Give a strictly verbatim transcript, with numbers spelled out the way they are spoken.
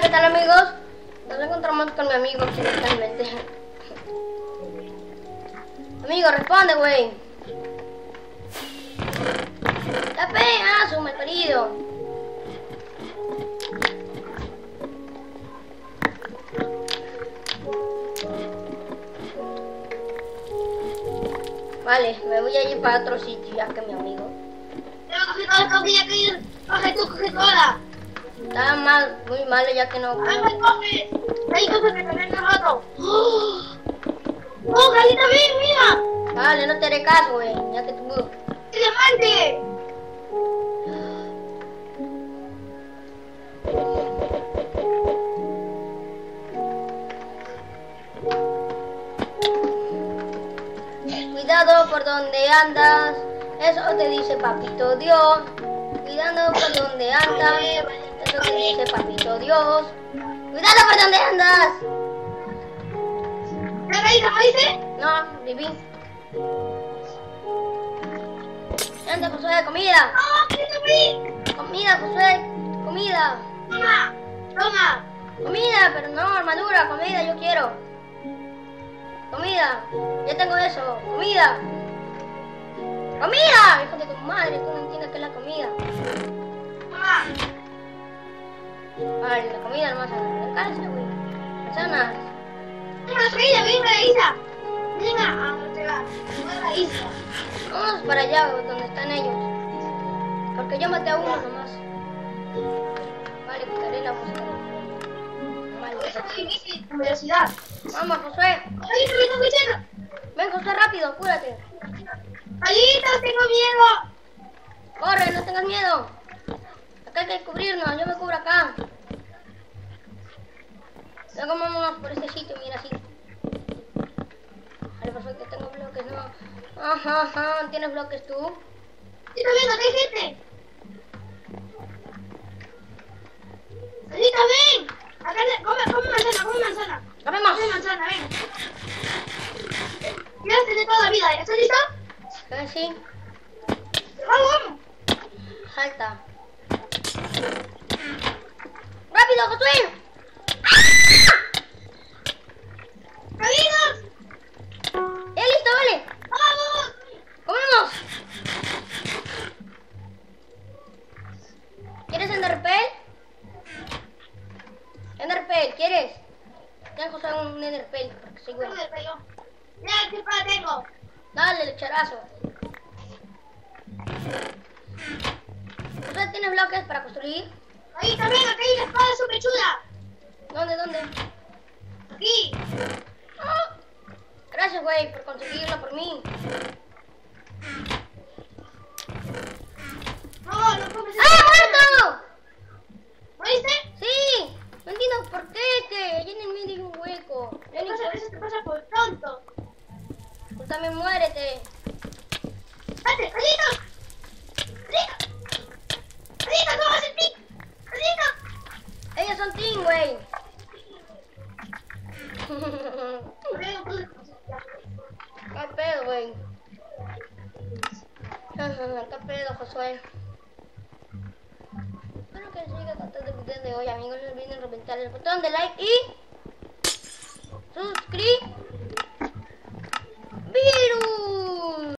¿qué tal, amigos? Nos encontramos con mi amigo accidentalmente. Amigo, responde, güey. La pena, su malparido. Vale, me voy a ir para otro sitio ya que mi amigo. Pero coge toda la comida que hay. Coge tú, coge toda. Está mal, muy malo ya que no. ¡Ay, me coges! ¡Ahí coge que te venga rato! ¡Oh! ¡Oh, Galita, ven, mira! Vale, no te haré caso, güey, ya que tú. ¡Diamante! Cuidado por donde andas, eso te dice papito Dios. Cuidado por donde andas, eso te dice papito Dios. Cuidado por donde andas. ¿Ya Galita, me dice? No, viví. Anda, Josué, comida. ¡Oh, Galita, ven! Comida, Josué, comida. ¡Toma! ¡Toma! Comida, pero no, armadura, comida, yo quiero. Comida, ya tengo eso, comida. ¡Comida! Hijo de tu madre, tú no entiendes qué es la comida. ¡Toma! Vale, la comida nomás agarra. Cállense, güey. Personas. ¡Venga, Galita, venga, Galita! Venga, a donde va. A la isla. Vamos para allá, donde están ellos. Porque yo maté a uno nomás. Vale, quitaré la música. Vale. Es difícil, velocidad. Vamos, Josué. Galita, me está escuchando. Ven, Josué, rápido, cúrate. Galita, tengo miedo. Corre, no tengas miedo. Acá hay que cubrirnos, yo me cubro acá. Luego vámonos por este sitio, mira así. Vale, perfecto, tengo bloques, no. Ajá, ajá, ¿tienes bloques tú? Sí, también, acá hay gente. Galita, ven. Acá, come, come manzana, come manzana. ¡Comemos! Come manzana, ven. Quieres tener toda la vida, ¿estás lista? Eh, sí, Vamos, vamos. salta. ¡Rápido, Josué! ¡Caminos! ¡Ya listo, vale! ¡Vamos! ¡Comemos! ¿Quieres Enderpell? Enderpell, ¿quieres? Ten, José, un Enderpell, porque soy bueno. Ya, ¿qué para tengo? Dale, lecharazo. ¿Usted tiene bloques para construir? Ahí también, acá hay una espada súper chula. ¿Dónde, dónde? Aquí. ¡Ah! Gracias, güey, por conseguirlo por mí. No, no comes ¡Ah, muerto! ¿Lo viste? Sí, no entiendo por qué, que allí en el medio hay un hueco. Ya ni Eso, sé. eso te pasa por tonto. Tú también muérete. ¡Date, Galita! ¡Galita! ¡Galita, no vas a ti! ¡Galita! Ellos son team, güey. ¿Qué pedo, güey? ¿Qué pedo, Josué? Espero que siga con todo el video de hoy, amigos. No olviden reventar el botón de like y suscribir.